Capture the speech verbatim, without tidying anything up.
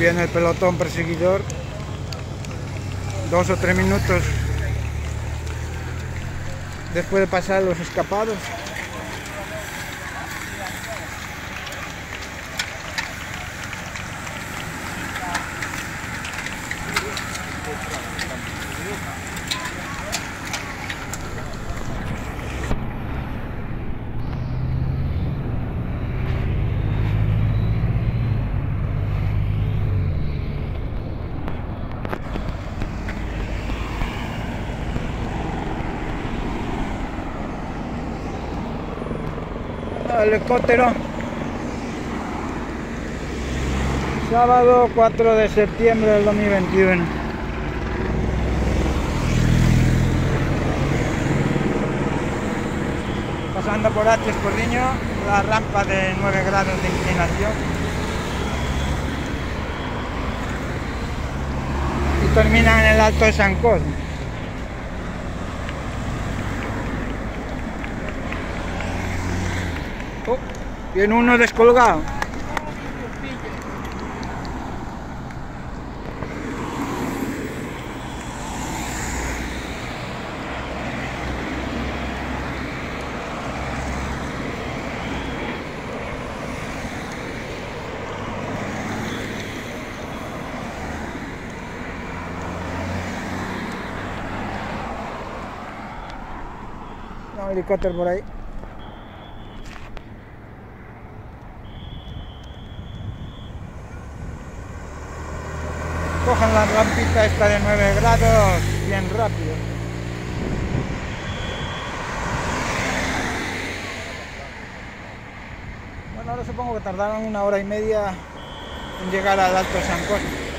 viene el pelotón perseguidor. Dos o tres minutos después de pasar los escapados. El helicóptero. Sábado cuatro de septiembre del dos mil veintiuno. Pasando por H Escordiño, la rampa de nueve grados de inclinación. Y termina en el Alto de San Cosme. Oh, viene uno descolgado. No, helicóptero por ahí. Cojan la rampita esta de nueve grados bien rápido. Bueno, ahora supongo que tardaron una hora y media en llegar al Alto San Cosme.